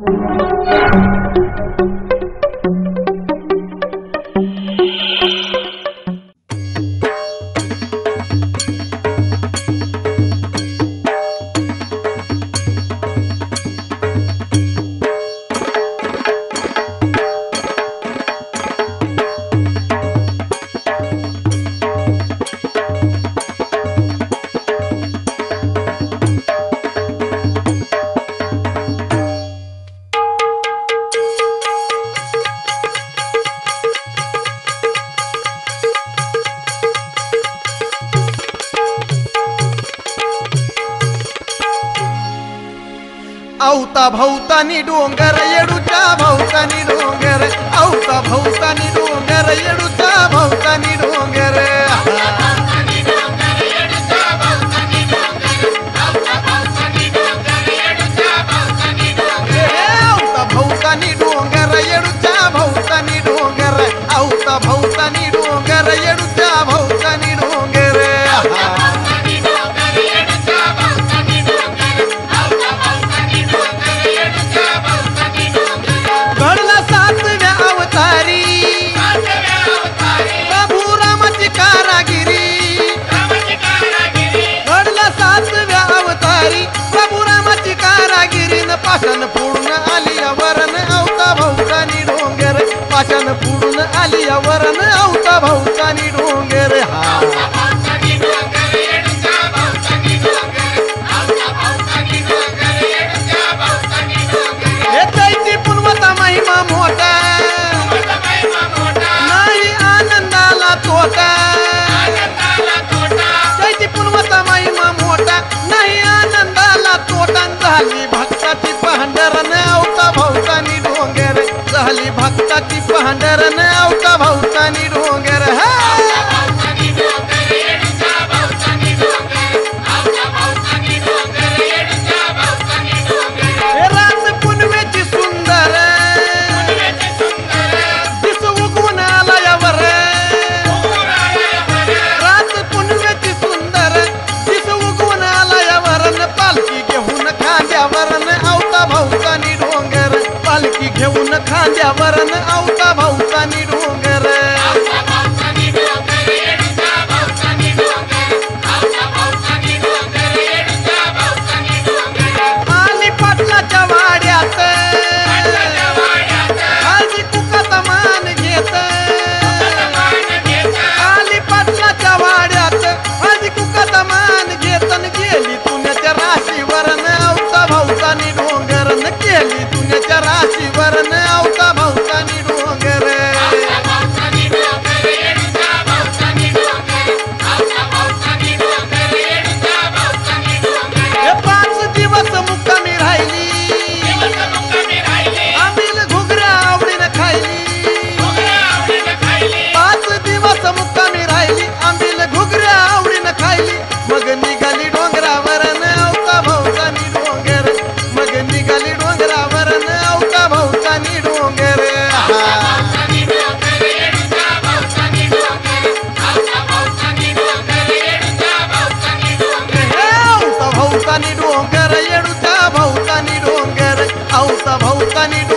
औता भौतानी डोंगर येडूच्या भौतानी डोंगर, औता भौतानी डोंगर येडूच्या भौतानी डोंगर, औता भौतानी डोंगर येडूच्या भौतानी डोंगर, औता भौतानी डोंगर येडूच्या भौतानी डोंगर, औता भौतानी डोंगर येडूच्या भौतानी डोंगर, औता भौतानी डोंगर येडूच्या भौतानी डोंगर, घडला सातव्या अवतारी प्रभू रामाची कारागिरी, घडला सातव्या अवतारी प्रभू रामाची कारागिरी, न पाषाण फोडून आली वरण औता भौतानी डोंगर, पाषाण फोडून आली वरण औता भौतानी डोंगर, येतायची पुनवता महिमा मोठा, नाही आनंदाला तोटा, जयची पुनवता महिमा मोठा, नाही आनंदाला तोटा, झाली भक्ताची पहांडरण औता भौतानी डोंगर, झाली भक्ताची पहांडरण औता भौतानी डोंगर, रात पुनवेची सुंदर दिस उगवून आलायावर, रात पुनवेची सुंदर दिस उगवून आलायावर, पालखी घेऊन खांद्यावर औता भौतानी डोंगर, पालखी घेऊन खांद्यावर औता भौतानी डोंगर, आली पाटलाच्या वाड्यात आजी कुकाचा मान घेत, आली पाटलाच्या वाड्यात आजी कुकाचा मान घेत, गेली तुण्याच्या राशीवर औता भौतानी डोंगर, गेली तुण्याच्या राशीवर औता भौतानी डोंगर, हे 5 दिवस मुक्कामी राहिली, आंबील घुगऱ्या आवडीनं खायली, 5 दिवस मुक्कामी राहिली, आंबील घुगऱ्या आवडीनं खायली, मग निघाली डोंगरावर औता भौतानी डोंगर, मग निघाली डोंगरावर औता भौतानी डोंगर, औता भौतानी डोंगर येडूच्या भौतानी डोंगर, औता भौतानी